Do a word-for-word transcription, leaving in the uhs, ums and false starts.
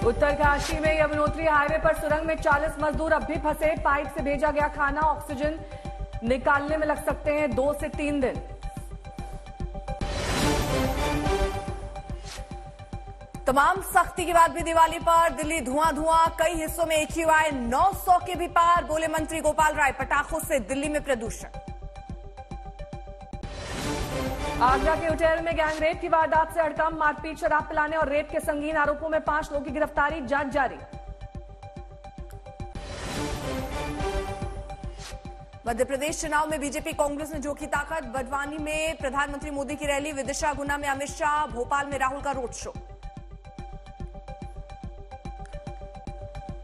उत्तरकाशी में यमुनोत्री हाईवे पर सुरंग में चालीस मजदूर अब भी फंसे। पाइप से भेजा गया खाना, ऑक्सीजन निकालने में लग सकते हैं दो से तीन दिन। तमाम सख्ती के बाद भी दिवाली पर दिल्ली धुआं धुआं, कई हिस्सों में एक्यूआई नौ सौ के भी पार, बोले मंत्री गोपाल राय। पटाखों से दिल्ली में प्रदूषण। आगरा के होटल में गैंगरेप की वारदात से हड़कंप, मारपीट, शराब पिलाने और रेप के संगीन आरोपों में पांच लोगों की गिरफ्तारी, जांच जारी। मध्य प्रदेश चुनाव में बीजेपी कांग्रेस ने झोंकी ताकत। बड़वानी में प्रधानमंत्री मोदी की रैली, विदिशा, गुना में अमित शाह, भोपाल में राहुल का रोड शो।